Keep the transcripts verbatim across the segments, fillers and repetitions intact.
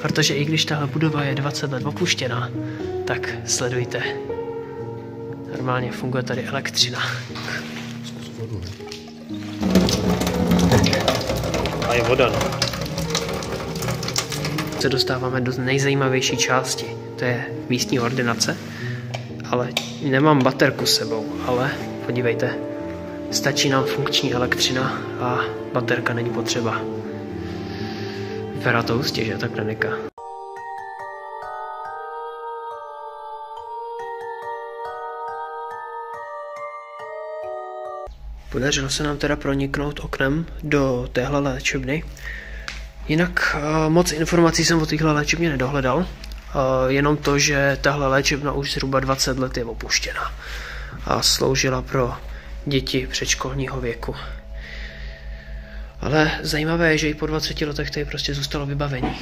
protože i když tahle budova je dvacet let opuštěná, tak sledujte. Normálně funguje tady elektřina. A je voda, no. Se dostáváme do nejzajímavější části. To je místní ordinace. Ale nemám baterku s sebou, ale podívejte. Stačí nám funkční elektřina a baterka není potřeba. Vypadá to hustě, že ta klinika. Podařilo se nám teda proniknout oknem do téhle léčebny. Jinak uh, moc informací jsem o téhle léčebně nedohledal. Uh, jenom to, že tahle léčebna už zhruba dvacet let je opuštěna. A sloužila pro děti předškolního věku. Ale zajímavé je, že i po dvaceti letech tady prostě zůstalo vybavení.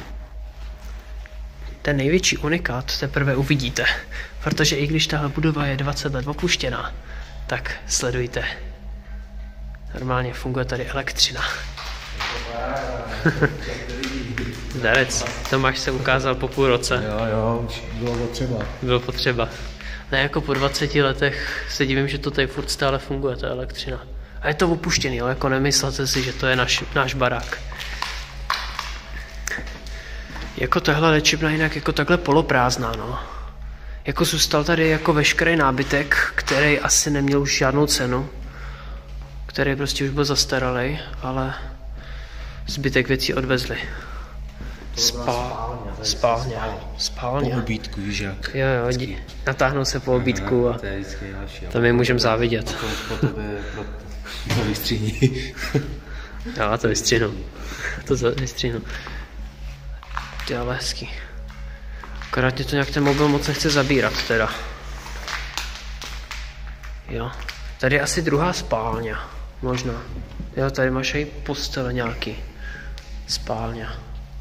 Ten největší unikát teprve uvidíte, protože i když tahle budova je dvacet let opuštěná, tak sledujte. Normálně funguje tady elektřina. Zdarec, Tomáš se ukázal po půl roce. Jo, jo, už bylo potřeba. Bylo potřeba. Ne, jako po dvaceti letech se divím, že to tady furt stále funguje, ta elektřina. A je to opuštěný, ale jako nemyslete si, že to je naš, náš barák. Jako tahle léčebna jinak jako takhle poloprázdná, no. Jako zůstal tady jako veškerý nábytek, který asi neměl už žádnou cenu. Který prostě už byl zastaralý, ale zbytek věcí odvezli. Spá, spálně, spálně. Po obídku, víš jak. Jo, jo, dí, natáhnou se po obídku a to my můžeme závidět. Po tebe, to vystříhni. Jo, to vystříhnu. To vystříhnu. To je ale hezký. Akorát mě to nějak ten mobil moc nechce zabírat teda. Jo. Tady je asi druhá spálně. Možná. Jo, tady máš i postele nějaký. Spálně.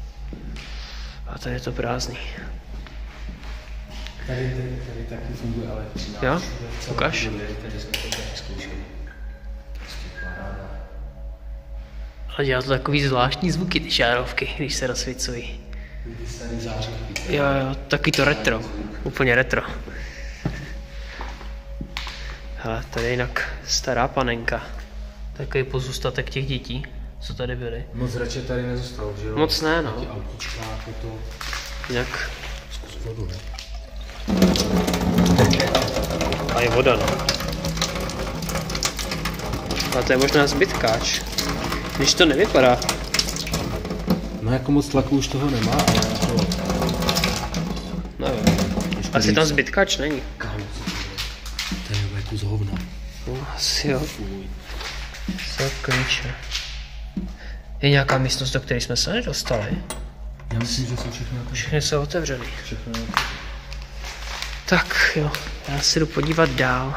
A tady je to prázdný. Tady, tady, tady taky funguje elektřina. Jo? Ukaž. Ale dělá to takový zvláštní zvuky, ty žárovky, když se rozsvícují. Jo, jo, taky to retro. Úplně retro. Hele, tady je jinak stará panenka. Takový pozůstatek těch dětí, co tady byly. Moc radši tady nezůstalo, že jo? Moc ne, no. Taky autička, jako to... Jinak... Zkus vodu, ne? A je voda, no. A to je možná zbytkáč. Když to nevypadá. No jako moc tlaku už toho nemá, ale jako... Nevím. Asi tam zbytkáč není. Kámo, to je jako z hovna. No, asi jo. Sakryče. Je nějaká místnost, do které jsme se nedostali? Já myslím, že jsou všechny otevřené. Všechny jsou otevřený. Všechny Tak jo, já se jdu podívat dál.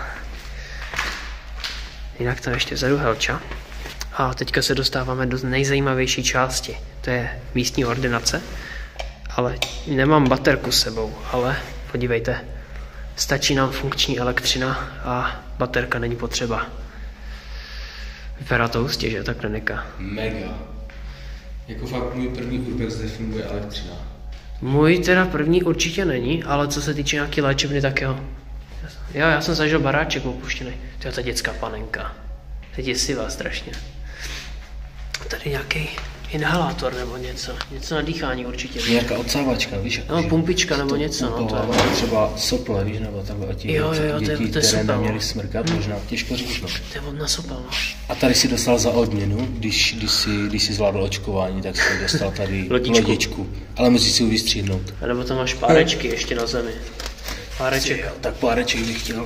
Jinak tam ještě vzadu Helča. A teďka se dostáváme do nejzajímavější části. To je místní ordinace. Ale nemám baterku s sebou, ale podívejte. Stačí nám funkční elektřina a baterka není potřeba. Vypadá to hustě, že ta klinika. Mega. Jako fakt můj první urbex, zde funguje elektřina. Můj teda první určitě není, ale co se týče nějaký léčebny, tak jo. Jo, já jsem zažil baráček opuštěný. To je ta dětská panenka. Teď je sivá strašně. Tady nějaký inhalátor nebo něco. Něco na dýchání určitě. Nějaká odsávačka, víš? Jako, no, pumpička nebo něco. No, to je... Třeba sople, víš, nebo takhle. Ti jo, jo, jo, děti, to je, to je které sopel, neměly smrkat, hmm. možná těžko říct. No. To je na sopel, no. A tady si dostal za odměnu, když, když, si, když si zvládl očkování, tak si dostal tady lodičku. lodičku. Ale musíš si ji vystříhnout. A nebo tam máš párečky hmm. ještě na zemi. Páreček. Jo, tak páreček bych chtěl.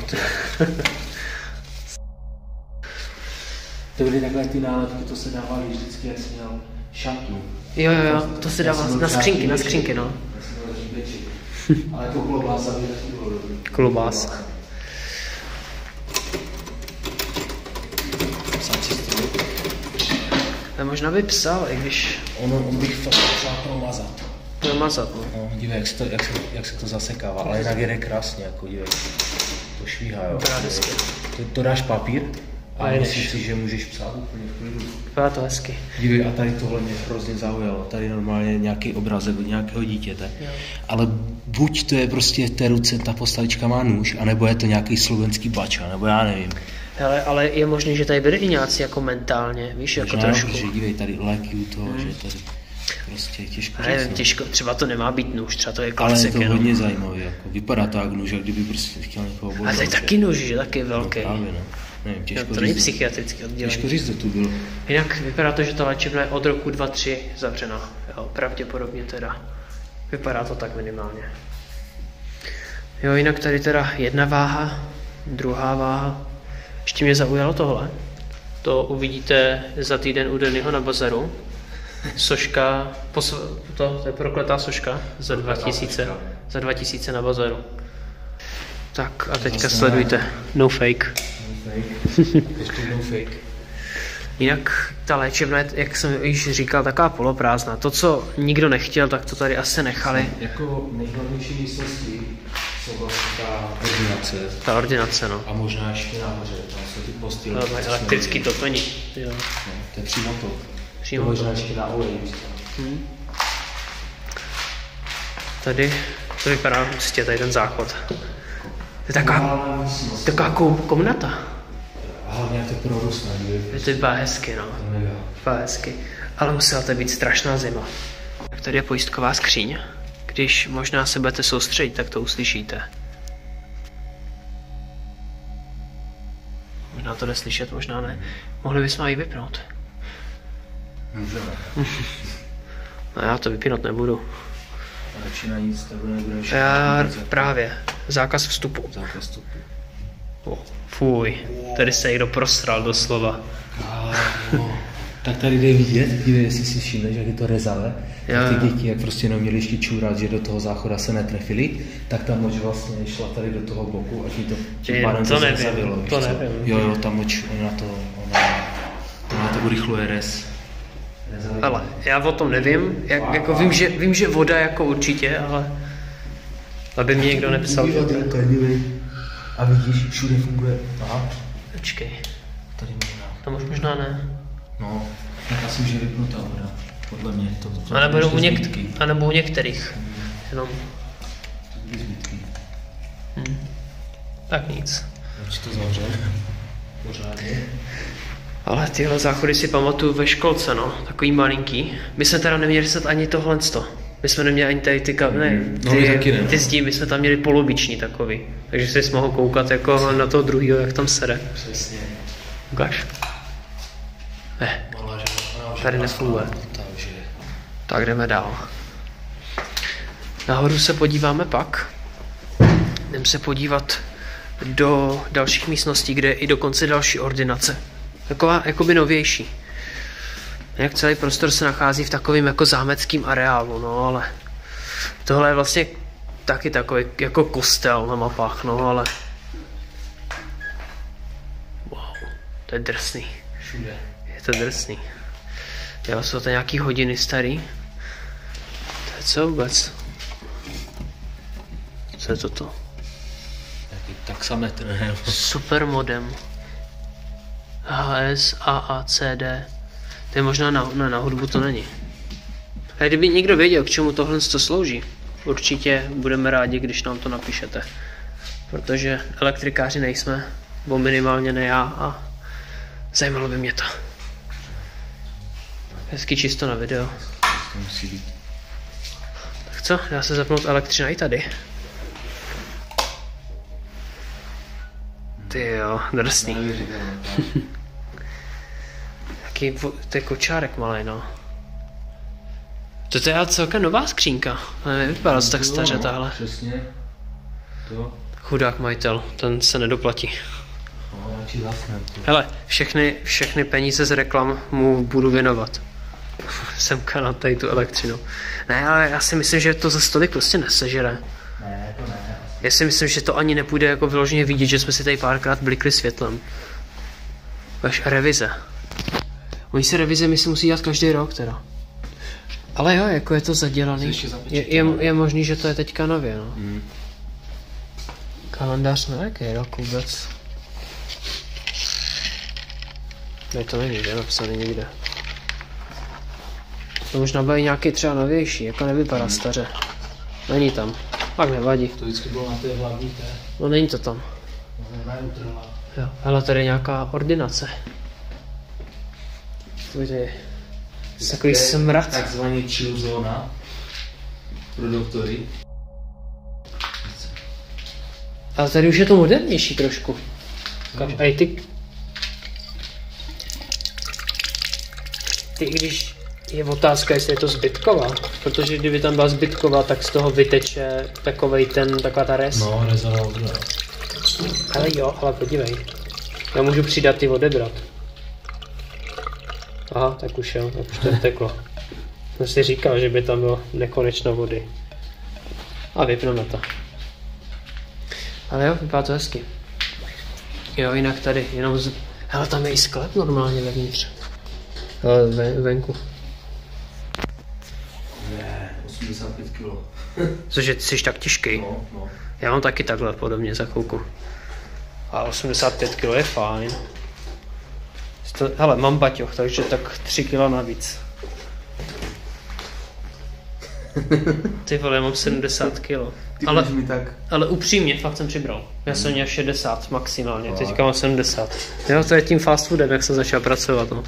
To byly takhle ty nálepky, to se dávaly vždycky, jak jsi měl šatnu. Jo, jo, jo, to se dává na skřínky, na skřínky, no. Ale to klobása by taky bylo dobrý. Klobás. A možná by psal, i když... Ono, on bych fakt potřeba promazat. Promazat, no. No, dívej, jak se, to, jak, se, jak se to zasekává, ale jinak jede krásně, jako dívej. To švíhá, jo. To, to, to dáš papír, A myslím si, že můžeš psát úplně v klidu. Vypadá to hezky. Dívej, a tady tohle mě hrozně zaujalo. Tady normálně nějaký obrazek od nějakého dítěte. Jo. Ale buď to je prostě v té ruce, ta postavička má nůž, anebo je to nějaký slovenský bača, nebo já nevím. Hele, ale je možné, že tady byli i nějací jako mentálně, víš, jako Možná, trošku. Že dívej, tady léky u toho, hmm. že tady prostě těžko ale říct. těžko, třeba to nemá být nůž, třeba to je ale klasik. Ale je to hodně zajímavé, jako vypadá to jak nůž, jak kdyby prostě chtěl někoho bodnout. Ale to je taky nůž, že taky velký. No právě, no. Nevím, těžko no, to není psychiatrický oddělení. Těžko říct, to tu bylo. Jinak vypadá to, že ta léčebna je od roku dva tři zavřena. Jo, pravděpodobně teda. Vypadá to tak minimálně. Jo, jinak tady teda jedna váha, druhá váha. Ještě mě zaujalo tohle. To uvidíte za týden u Dennyho na bazaru. Soška, posl- to, to je prokletá soška za dva tisíce, za dva tisíce na bazaru. Tak a teďka sledujte. No fake. No fake. Ještě no fake. Jinak ta léčebna je, jak jsem již říkal, taková poloprázdná. To, co nikdo nechtěl, tak to tady asi nechali. Jako nejhlavnější místností jsou vlastně ta ordinace. Ta ordinace, no. A možná ještě nahoře, tam jsou ty postýly. No, mají elektrický topení. Jo. No, to je přímo to. Přímo to možná ještě na olej. Hmm. Tady to vypadá hustě, tady ten záchod. To je taková, taková komnata. Hlavně jak to prorůstné. To vypadá hezky, no. Vypadá hezky. Ale musela to být strašná zima. Tak tady je pojistková skříň. Když možná se budete soustředit, tak to uslyšíte. Možná to jde slyšet, možná ne. Mohli bychom ji vypnout. Můžeme. No já to vypínat nebudu. Radši na nic, tak nebudeme všechno. Já právě. Zákaz vstupu. Zákaz vstupu. Oh, fuj, tady se někdo prosral doslova. Oh, tak tady jde vidět, dívej, jestli si všimneš, jak je to rezavé. Tak ty děti, jak prostě neuměli ještě čůrat, že do toho záchoda se netrefili, tak ta moč vlastně šla tady do toho boku a ti to tím pádem to zrezavilo. To nevím. Jo, jo, ta moč, ona to, ona, ona to urychluje rez. Ale já o tom nevím, jak, jako vím, že, vím, že voda jako určitě, ale aby mě někdo nepsal. A vidíš, všude funguje. Aha. Počkej. Tady možná. Tam už možná ne. No, tak asi už je vypnutá voda. Podle mě to. to a, nebo u něk- a nebo u některých. Hmm. Jenom. Hmm. Tak nic. Proč to zavřel? Pořádně. Ale tyhle záchody si pamatuju ve školce, no. Takový malinký. My jsme teda neměli set ani tohle sto. My jsme neměli ani tady ty, ka- ne, ty, no, taky ne. ty zdí, my jsme tam měli poloviční takový. Takže si mohl koukat jako na toho druhýho, jak tam sede. Přesně. Ukáž. Ne, tady nefunguje. Tak jdeme dál. Nahoru se podíváme pak. Jdeme se podívat do dalších místností, kde je i dokonce další ordinace. Taková, jakoby novější. Jak celý prostor se nachází v takovém jako zámeckém areálu, no ale tohle je vlastně taky takový jako kostel na mapách, no ale wow, to je drsný. Všude. Je to drsný. Jo, jsou to nějaký hodiny starý. To je co vůbec? Co je toto? Jaký taxametr, ne? Super modem. H S, A A C D. To je možná na, na, na hudbu to není. A kdyby někdo věděl, k čemu tohle to slouží, určitě budeme rádi, když nám to napíšete. Protože elektrikáři nejsme, bo minimálně ne já a zajímalo by mě to. Hezky čisto na video. To musí být. Tak co, dá se zapnout elektřina i tady. Ty jo, drsný. Jaký, to je kočárek malý, no. To je celkem nová skřínka. Ale nevypadá to tak staře tahle. Přesně. To. Chudák majitel, ten se nedoplatí. No, radši zasnem. Hele, všechny, všechny peníze z reklam mu budu věnovat. Semka na tady tu elektřinu. Ne, ale já si myslím, že to za stolik prostě nesežere. Ne, to ne. Já si myslím, že to ani nepůjde jako vyloženě vidět, že jsme si tady párkrát blikli světlem. Až revize. Oni si revize myslím musí dělat každý rok teda. Ale jo, jako je to zadělaný. Je, je, je možný, že to je teďka nově, no. Hmm. Kalendář na jaký rok vůbec? Ne, to není, že? Napsaný někde. To možná bude nějaký třeba novější, jako nevypadá staře. Není tam. Pak nevadí. To vždycky bylo na té hlavní té. No není to tam. Jo, hele, tady je nějaká ordinace. Tady je takový smrad. Takzvaný chill zóna pro doktory. Ale tady už je to modernější trošku. Hmm. A ty... Ty, když je otázka, jestli je to zbytková, protože kdyby tam byla zbytková, tak z toho vyteče takovej ten, taková ta res. No, rezová voda. Ale jo, ale podívej. Já můžu přidat ty odebrat. Aha, tak už jo, tak už to teklo. Jsem si říkal, že by tam bylo nekonečno vody. A vypneme to. Ale jo, vypadá to hezky. Jo, jinak tady, jenom z... Hele, tam je i sklep normálně vevnitř. Hele, ven, venku. Ne, osmdesát pět kilo. Cože, ty jsi tak těžký. No, no. Já mám taky takhle podobně za chvilku. A osmdesát pět kilo je fajn. To, hele, mám baťoch, takže tak tři kila navíc. Ty vole, mám sedmdesát kilo. Ale, mi tak... ale upřímně, fakt jsem přibral. Já jsem měl šedesát maximálně, teďka mám sedmdesát. Jo, to je tím fast foodem, jak jsem začal pracovat. No.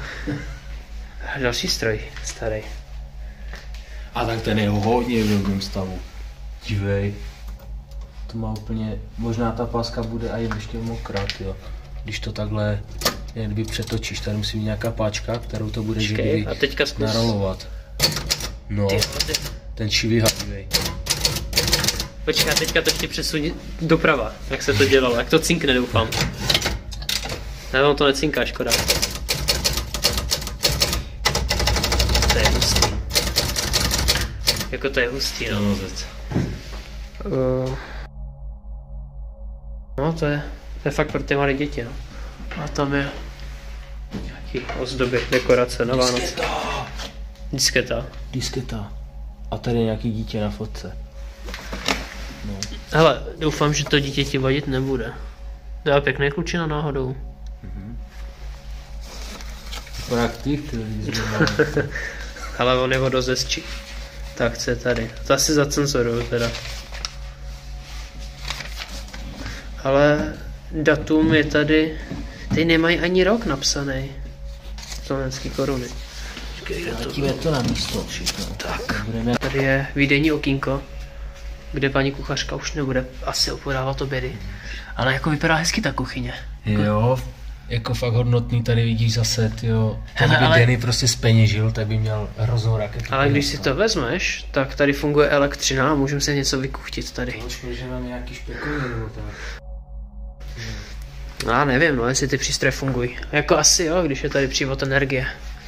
Další stroj, starý. A tak ten je hodně v dobrém stavu. Dívej. To má úplně, možná ta páska bude i ještě mokrá, jo. Když to takhle, jak kdyby přetočíš, tady musí být nějaká páčka, kterou to bude Počkej, a teďka zkus... narolovat. No, ty, ty. ten šivý dívej. Počkej, teďka to ještě přesuň doprava, jak se to dělalo, jak to cinkne, doufám. Ne, on to necinká, škoda. To je hustý. Jako to je hustý, no. No, uh, no to je, to je fakt pro ty malé děti, no. A tam je nějaký ozdoby, dekorace na Vánoce. Disketa! Disketa. Disketa. A tady je nějaký dítě na fotce. No. Hele, doufám, že to dítě ti vadit nebude. To je pěkný klučina náhodou. Mhm. Jak ty, který Ale on je vodozesčí. Tak co je tady? To asi zacenzoruju teda. Ale datum je tady... Ty nemají ani rok napsaný. Slovenský koruny. Vrátíme to na místo všechno. Tak, tady je výdejní okýnko, kde paní kuchařka už nebude asi opodávat obědy. Ale jako vypadá hezky ta kuchyně. Jo, jako fakt hodnotný, tady vidíš zase, jo. Tady by ale... Danny prostě zpeněžil, tak by měl hroznou raketu. Ale když si to vezmeš, tak tady funguje elektřina a můžeme si něco vykuchtit tady. Počkej, že mám nějaký špekový nebo tak. No já nevím, no, jestli ty přístroje fungují. Jako asi jo, když je tady přívod energie.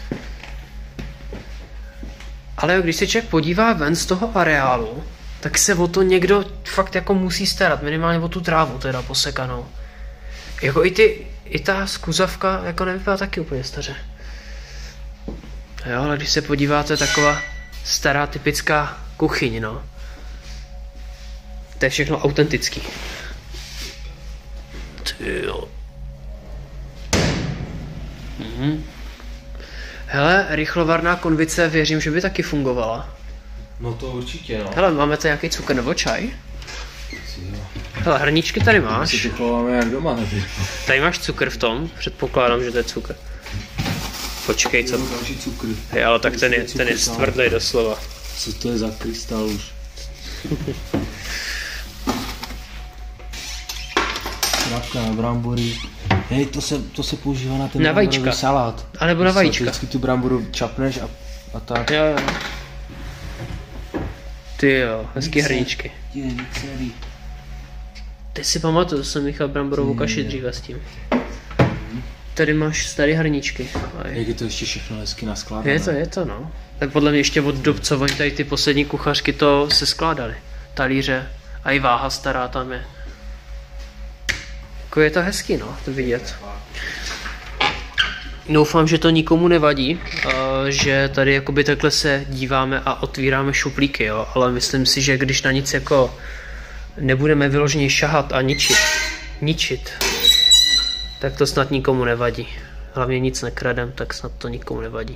Ale jo, když se člověk podívá ven z toho areálu, tak se o to někdo fakt jako musí starat, minimálně o tu trávu teda posekanou. Jako i ty, i ta skuzavka jako nevypadá taky úplně staře. Jo, ale když se podíváte, taková stará typická kuchyň, no. To je všechno autentický. Tyjo. Mhm. Hele, rychlovarná konvice, věřím, že by taky fungovala. No to určitě, no. Hele, máme tady nějaký cukr nebo čaj? Hele, hrníčky tady máš. My si to chováme jak doma, nevím. Tady máš cukr v tom, předpokládám, že to je cukr. Počkej, co? Další cukr. Hej, ale tak ten je, ten je stvrdý doslova. Co to je za krystal už? Krapka na brambory. Hej, to se, to se používá na ten na vajíčka. salát. A nebo na vajíčka. Vždycky tu bramboru čapneš a, a tak. Jo, jo. Ty jo, hezký hrníčky. Je, celý. Ty si pamatuju, jsem míchal bramborovou kaši dříve s tím. Tady máš starý hrníčky. Jak je to ještě všechno hezky naskládané. Je to, je to, no. Tak podle mě ještě od dob, co oni tady ty poslední kuchařky to se skládaly. Talíře a i váha stará tam je. Jako je to hezký, no, to vidět. Doufám, že to nikomu nevadí, že tady jakoby takhle se díváme a otvíráme šuplíky, jo, ale myslím si, že když na nic jako nebudeme vyloženě šahat a ničit, ničit, tak to snad nikomu nevadí. hlavně nic nekradem, tak snad to nikomu nevadí.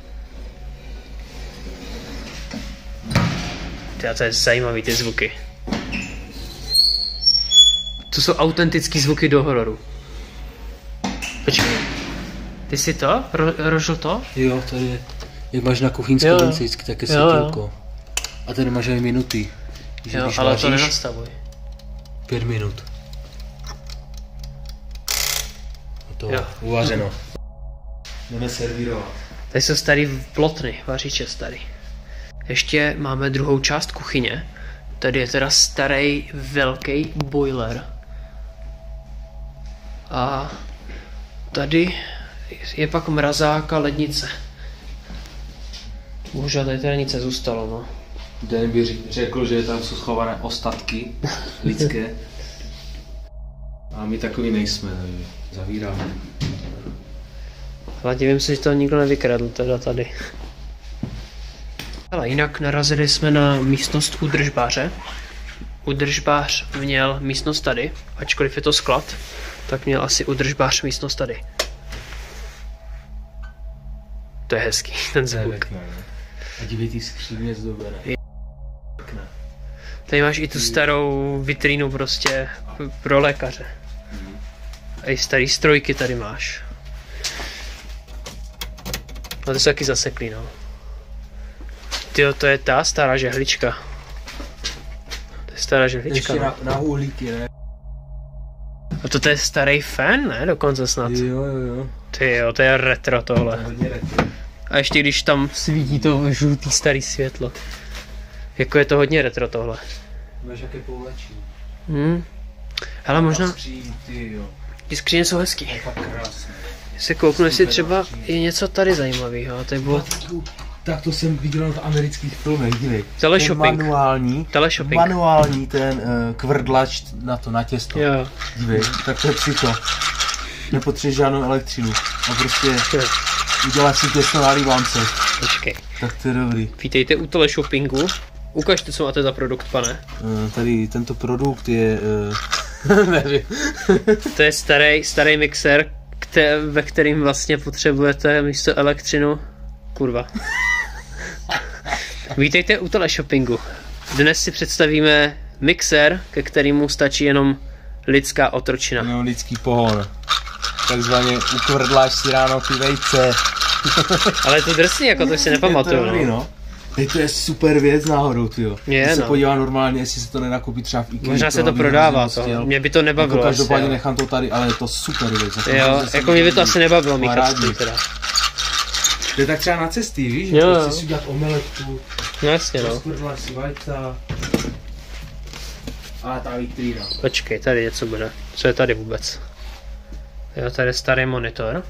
Tyjo, to je zajímavý, ty zvuky. To jsou autentický zvuky do hororu. Počkej. Ty jsi to? Ro rožil to? Jo, tady je. Jak máš na kuchyňské lince vždycky také světilko. A tady máš aj minuty. Jo, ale vaříš, to nenastavuj. Pět minut. To uvařeno. Jdeme servírovat. Tady jsou starý plotny, vařiče starý. Ještě máme druhou část kuchyně. Tady je teda starý velký boiler. A tady je pak mrazák a lednice. Bohužel tady teda nic nezůstalo, no. Den by řekl, že tam jsou schované ostatky lidské. A my takový nejsme, takže zavíráme. Ale divím se, že to nikdo nevykradl teda tady. Ale jinak narazili jsme na místnost údržbáře. Údržbář měl místnost tady, ačkoliv je to sklad, tak měl asi údržbář místnost tady. To je hezký, ten zvuk. A dívej, ty skříně zdobené. Tady máš i tu starou vitrínu prostě pro lékaře. A i starý strojky tady máš. No to jsou taky zaseklý, no. Tyjo, to je ta stará žehlička. To je stará žehlička, ještě no. na, na uhlíky, ne? A to, to je starý fan, ne? Dokonce snad. Jo, jo, jo. Tyjo, to je retro tohle. To je hodně retro. A ještě když tam svítí to žlutý starý světlo. Jako je to hodně retro tohle. Máš jaké poulečí. Hmm. Hele, možná... Skříň, ty jo. Ty skříně jsou hezký. Je fakt krásné. Se kouknu, jestli třeba je něco tady zajímavého. Tady bylo... Tak to jsem viděl v amerických filmech, dívej. Teleshopping. Manuální, Teleshopping. manuální ten uh, kvrdlač na to, na těsto. Jo. Dívej, tak to je psycho. Nepotřebuješ žádnou elektřinu. A prostě udělat si těsto na libánce. Počkej. Tak to je dobrý. Vítejte u teleshoppingu. Ukažte, co máte za produkt, pane. Uh, tady tento produkt je... Uh, nevím. To je starý, starý mixer, kte, ve kterým vlastně potřebujete místo elektřinu. Kurva. Vítejte u teleshoppingu. Dnes si představíme mixer, ke kterému stačí jenom lidská otročina. No, lidský pohon. Takzvaně ukvrdláš si ráno ty vejce. Ale je to drsný, jako to si nepamatuju. To, no. To je super věc náhodou, tyjo. Je, Když se no. podívá normálně, jestli se to nenakoupí třeba v IKEA. Možná se to prodává, to. Mě by to nebavilo. Jako každopádně asi, nechám to tady, ale je to super věc. Jako jo, jako mě by to asi nebavilo míchat teda. To je tak třeba na cesty, víš? Jo, že jo. chceš udělat omeletku. No jasně, no. Rozkvrhláš si vajca. A ta vitrína. Počkej, tady něco bude. Co je tady vůbec? Jo, tady je starý monitor.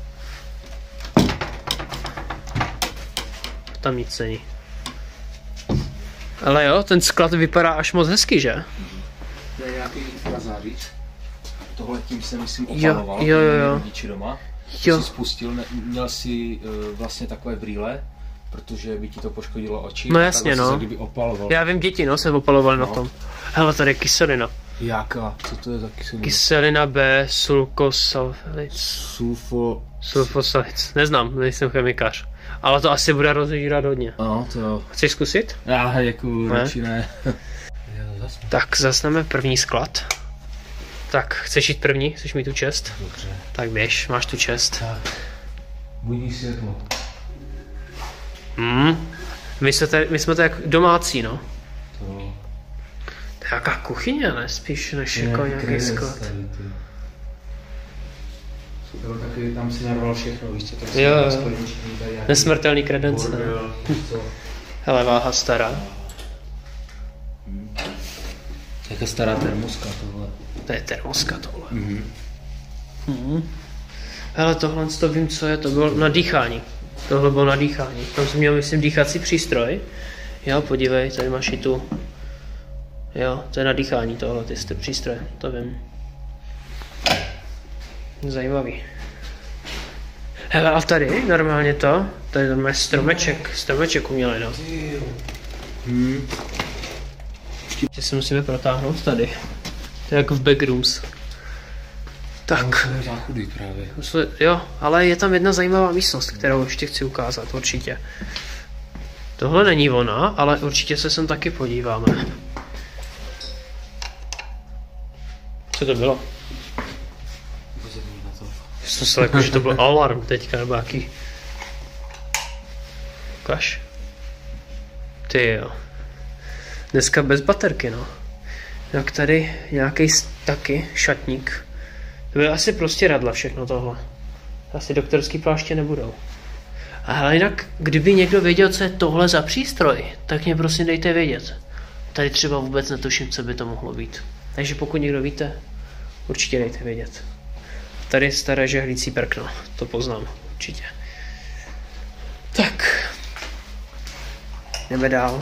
Tam nic není. Ale jo, ten sklad vypadá až moc hezky, že? To je nějaký infrazářič. Tohle tím jsem myslím Jo, opaloval. jo, jo, jo. Rodiči doma. Jo. Jsi spustil, ne, měl si uh, vlastně takové brýle, protože by ti to poškodilo oči. No jasně, tak no. Se kdyby opaloval. Já vím, děti, no, se opalovali No. na tom. Hele, tady je kyselina. Jaká? Co to je za kyselina? Kyselina B, sulfosalic. Sulfo... Sulfosalic. Neznám, nejsem chemikář. Ale to asi bude rozžírat hodně. No, to jo. Chceš zkusit? Já jako Ne? radši ne. Tak zasneme první sklad. Tak, chceš jít první? Chceš mít tu čest? Dobře. Tak běž, máš tu čest. Tak. Budí světlo. Hmm. My, jsme tady, my jsme to jak domácí, no. To... To je jaká kuchyně, ne? Spíš než jako nějaký sklad. Jo, taky tam si narval všechno, víš co? Tam Jo, jo. Nesmrtelný kredence. Bordel, co? Hele, váha stará. Jaká stará termoska tohle. To je termoska tohle. Mhm. Hmm. Hele, tohle to vím, co je, to bylo na dýchání. Tohle bylo na dýchání. Tam jsem měl, myslím, dýchací přístroj. Jo, podívej, tady máš i tu. Jo, to je na dýchání tohle, ty jste přístroje, to vím. Zajímavý. Hele, a tady normálně to, tady je normálně stromeček, stromeček umělej, no. Hmm. Ještě se musíme protáhnout tady. To je jako v backrooms. Tak. Záchody právě. Jo, ale je tam jedna zajímavá místnost, kterou ještě chci ukázat, určitě. Tohle není ona, ale určitě se sem taky podíváme. Co to bylo? Jsem se jako, že to byl alarm teďka, nebo jaký. Ukaž. Ty jo. Dneska bez baterky, no. Jak tady nějaký taky šatník. To bude asi prostě radla všechno tohle. Asi doktorský pláště nebudou. Ale jinak, kdyby někdo věděl, co je tohle za přístroj, tak mě prosím dejte vědět. Tady třeba vůbec netuším, co by to mohlo být. Takže pokud někdo víte, určitě dejte vědět. Tady staré žehlící prkno, to poznám určitě. Tak. Jdeme dál.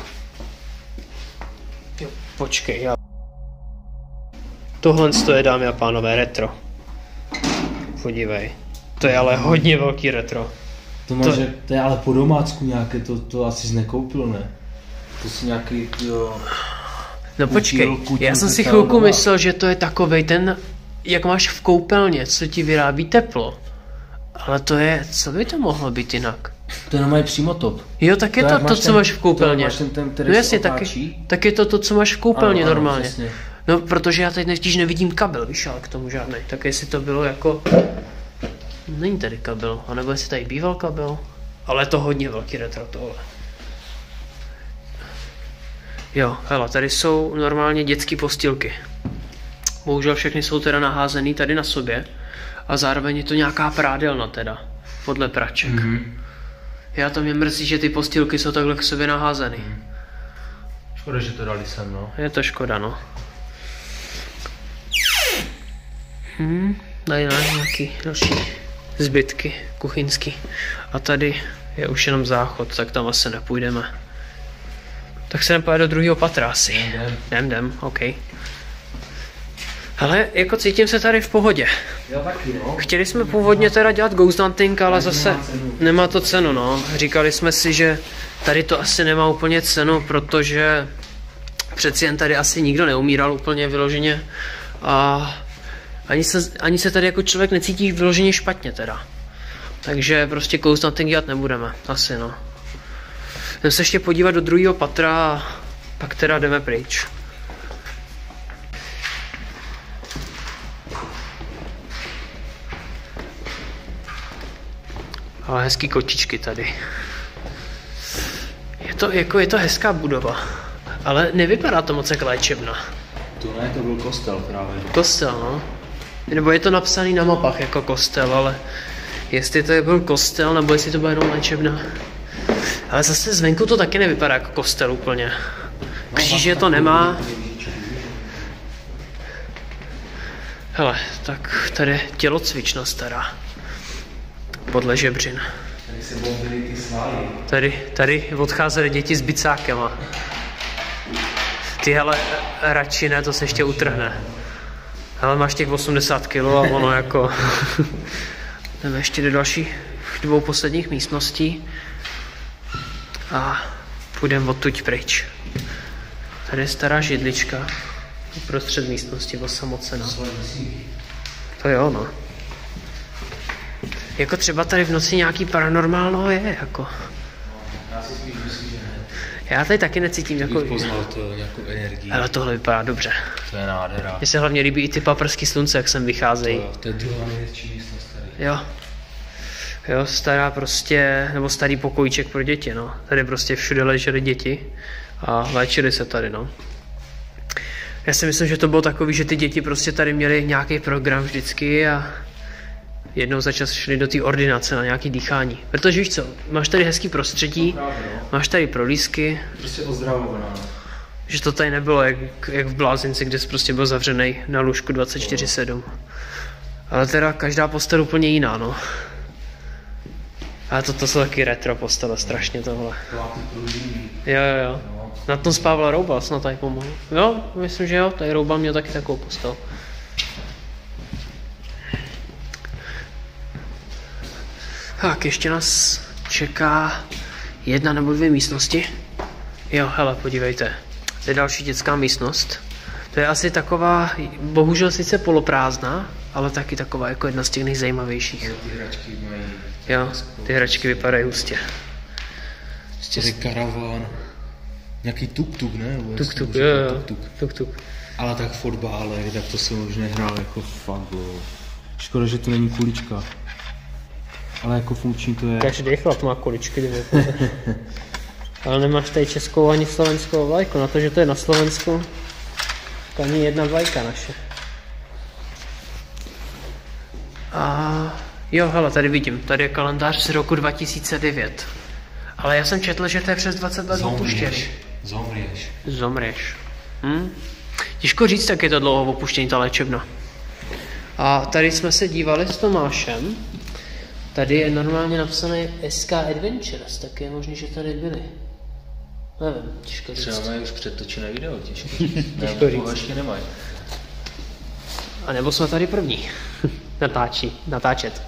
Jo, počkej, já... Tohle je, dámy a pánové, retro. Podívej. To je ale hodně velký retro. To, máš, to... to je ale po domácku nějaké, to, to asi znekoupilo, ne? To jsou nějaký, jo... No počkej, já jsem si chvilku myslel, že to je takovej ten, jak máš v koupelně, co ti vyrábí teplo. Ale to je, co by to mohlo být jinak? To jenom je přímo top. Jo, tak je to to, to co ten, máš v koupelně. Máš ten, ten, no jasně, taky, tak je to to, co máš v koupelně ano, normálně. Ano, přesně. No, protože já teď nevíš, nevidím kabel, víš, ale k tomu žádný. Tak jestli to bylo jako... Není tady kabel, anebo jestli tady býval kabel. Ale je to hodně velký retro tohle. Jo, hele, tady jsou normálně dětské postýlky. Bohužel všechny jsou teda naházený tady na sobě. A zároveň je to nějaká prádelna teda, podle praček. Mm-hmm. Já to mě mrzí, že ty postýlky jsou takhle k sobě naházeny. Mm. Škoda, že to dali sem, no. Je to škoda, no. Hmm, tady na nějaký další zbytky kuchyňský. A tady je už jenom záchod, tak tam asi nepůjdeme. Tak se nepojede do druhého patra asi. Jdem, jdem, jdem, ok. Ale jako cítím se tady v pohodě. Já taky, no. Chtěli jsme původně teda dělat ghost hunting, ale zase nemá to cenu, no. Říkali jsme si, že tady to asi nemá úplně cenu, protože přeci jen tady asi nikdo neumíral úplně vyloženě. A ani se, ani se tady jako člověk necítí vyloženě špatně teda. Takže prostě ghost hunting dělat nebudeme, asi no. Jdeme se ještě podívat do druhého patra a pak teda jdeme pryč. Ale hezký kočičky tady. Je to, jako, je to hezká budova, ale nevypadá to moc jak léčebna. To ne, to byl kostel právě. Kostel, no. Nebo je to napsaný na mapách jako kostel, ale jestli to je byl kostel, nebo jestli to byla jenom léčebna. Ale zase zvenku to taky nevypadá jako kostel úplně. Kříže to nemá. Hele, tak tady je tělocvična stará. Podle žebřin. Tady se bombily ty svaly. Tady, tady odcházely děti s bicákema. Ty hele, radši ne, to se ještě utrhne. Hele, máš těch osmdesát kilo a ono jako... Jdeme ještě do dalších dvou posledních místností. A půjdeme odtud pryč. Tady je stará židlička. Uprostřed místnosti osamocená. To jo, no. Jako třeba tady v noci nějaký paranormálno je, jako. Já si spíš myslím, že ne. Já tady taky necítím jako... Bych poznal to nějakou energii. Ale tohle vypadá dobře. To je nádhera. Mně se hlavně líbí i ty paprsky slunce, jak sem vycházejí. To, to je druhá největší místnost tady. Jo. Jo, stará prostě, nebo starý pokojíček pro děti, no. Tady prostě všude ležely děti a léčili se tady, no. Já si myslím, že to bylo takový, že ty děti prostě tady měly nějaký program vždycky a jednou za čas šli do té ordinace na nějaký dýchání. Protože víš co, máš tady hezký prostředí, právě, no. Máš tady prolízky. Prostě ozdravovaná. Že to tady nebylo jak, jak v Blázinci, kde jsi prostě byl zavřený na lůžku dvacet čtyři sedm. Ale teda každá postel úplně jiná, no. Ale to, to jsou taky retro postele, strašně tohle. Jo, jo, jo. Na tom spával Roubal, snad tady pomohl. Jo, myslím, že jo, tady Roubal měl taky takovou postel. Tak, ještě nás čeká jedna nebo dvě místnosti. Jo, hele, podívejte. To je další dětská místnost. To je asi taková, bohužel sice poloprázdná, ale taky taková jako jedna z těch nejzajímavějších. Ty hračky mají... Jo, ty hračky vypadají hustě. Tady karavan. Nějaký tuk-tuk, ne? Tuk-tuk, jo, jo, tuk-tuk. Ale tak fotbálek, tak to jsem už nehrál jako fakt dlouho. Škoda, že to není kulička. Ale jako funkční to je. Každý chlap má kuličky, kdyby. Ale nemáš tady českou ani slovenskou vlajku. Na to, že to je na Slovensku, to ani jedna vlajka naše. A jo, hele, tady vidím, tady je kalendář z roku dva tisíce devět. Ale já jsem četl, že to je přes dvacet let opuštěný. Zomřeš. Zomřeš. Hm? Těžko říct, jak je to dlouho opuštění ta léčebna. A tady jsme se dívali s Tomášem. Tady je normálně napsané S K Adventures, tak je možný, že tady byli. Nevím, těžko říct. Třeba mají už předtočené video, těžko říct. Těžko říct. Ještě nemají. A nebo jsme tady první. Natáčí, natáčet.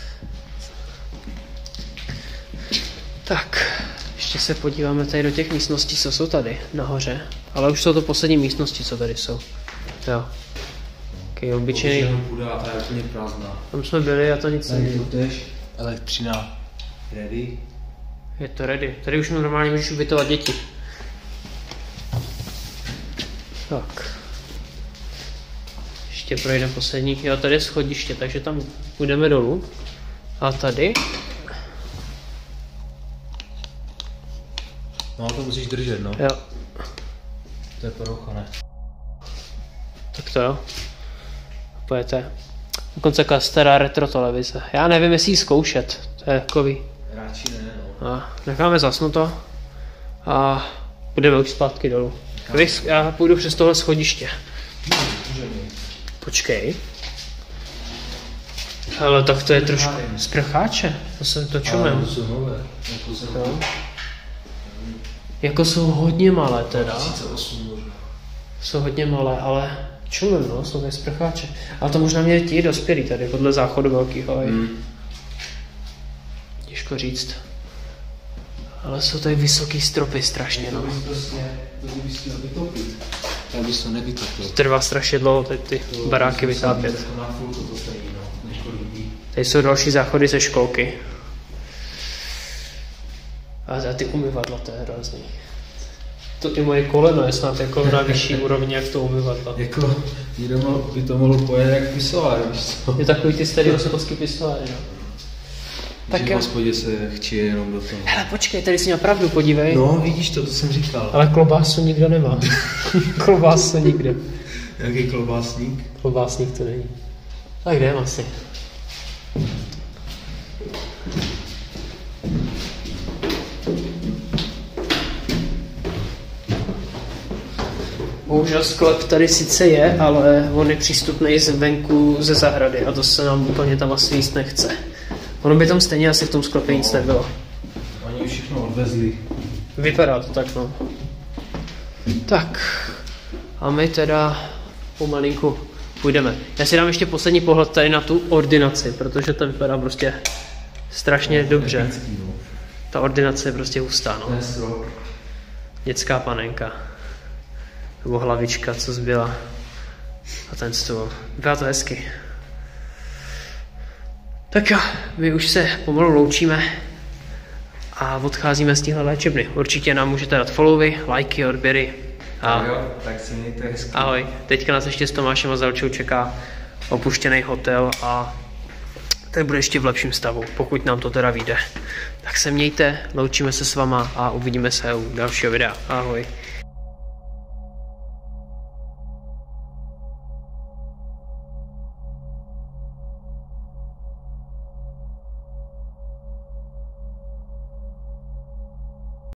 Tak, ještě se podíváme tady do těch místností, co jsou tady nahoře. Ale už jsou to poslední místnosti, co tady jsou. Jo. Taký obyčejný. Půda, ta je úplně prázdná. Tam jsme byli a to nic není. Elektřina. Ready? Je to ready. Tady už normálně můžeš ubytovat děti. Tak. Ještě projdeme poslední. Jo, tady je schodiště, takže tam půjdeme dolů. A tady. No, to musíš držet, no. Jo. To je poroucha, ne? Tak to jo. Pojďte. Dokonce taková stará retro televize. Já nevím, jestli ji zkoušet. To je takový. Radši ne, no. A necháme zasnuto. A budeme už zpátky dolů. Já půjdu přes tohle schodiště. Počkej. Ale tak to je trošku sprcháče. To se to čumem. Jo. Jako jsou hodně malé teda. Jsou hodně malé, ale čumem, no, jsou tady sprcháče. Ale to možná měli ti dospělí tady, podle záchodu velkýho. Hmm. Těžko říct. Ale jsou tady vysoký stropy strašně, no. Tak bys to nevytopil. Trvá strašně dlouho teď ty baráky vytápět. Tady jsou další záchody ze školky. A ty umyvadla, to je hrozný. To i moje koleno je snad jako na vyšší úrovni, jak to umyvadla. Jako, někdo by to mohlo pojet jak pisoár, víš co? Je takový ty starý osovský pisoáry, no. Tak v hospodě se chčí jenom do toho. Hele, počkej, tady jsi měl pravdu, podívej. No, vidíš to, to jsem říkal. Ale klobásu nikdo nemá. Klobásu nikde. Jaký klobásník? Klobásník to není. Tak jdem asi. Bohužel sklep tady sice je, ale on je přístupný zvenku ze zahrady a to se nám úplně tam asi jíst nechce. Ono by tam stejně asi v tom sklepě nic nebylo. Oni už všechno odvezli. Vypadá to tak, no. Tak. A my teda pomalinku půjdeme. Já si dám ještě poslední pohled tady na tu ordinaci, protože to vypadá prostě strašně no, dobře. Ta ordinace je prostě hustá, no. Dětská panenka. Nebo hlavička, co zbyla. A ten stůl. Vypadá to hezky. Tak jo, my už se pomalu loučíme a odcházíme z téhle léčebny. Určitě nám můžete dát followy, lajky, odběry. A jo, tak si mějte hezky. Ahoj, teďka nás ještě s Tomášem a Zelčou čeká opuštěný hotel a ten bude ještě v lepším stavu, pokud nám to teda vyjde. Tak se mějte, loučíme se s váma a uvidíme se u dalšího videa. Ahoj.